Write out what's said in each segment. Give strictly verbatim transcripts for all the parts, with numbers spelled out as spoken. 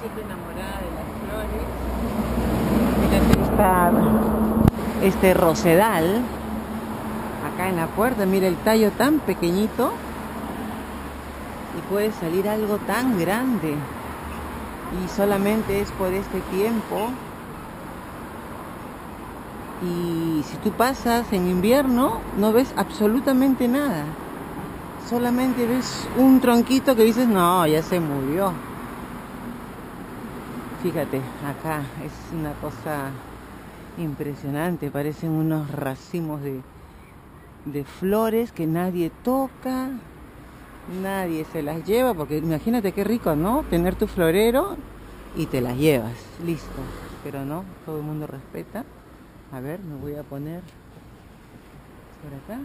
siempre enamorada de las flores. Mira, está este rosedal acá en la puerta. Mira el tallo tan pequeñito y puede salir algo tan grande, y solamente es por este tiempo. Y si tú pasas en invierno no ves absolutamente nada, solamente ves un tronquito que dices no, ya se murió. Fíjate, acá es una cosa impresionante, parecen unos racimos de, de flores que nadie toca, nadie se las lleva, porque imagínate qué rico, ¿no? Tener tu florero y te las llevas, listo. Pero no, todo el mundo respeta. A ver, me voy a poner por acá.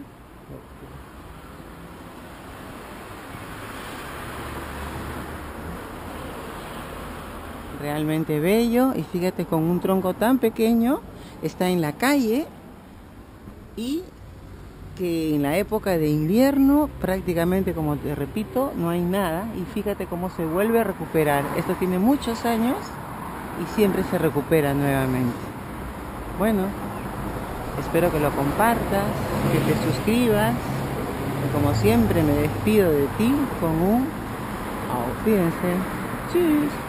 Realmente bello, y fíjate, con un tronco tan pequeño, está en la calle, y que en la época de invierno prácticamente, como te repito, no hay nada, y fíjate cómo se vuelve a recuperar. Esto tiene muchos años y siempre se recupera nuevamente. Bueno, espero que lo compartas, que te suscribas, y como siempre me despido de ti con un auf Wiedersehen. Tschüss.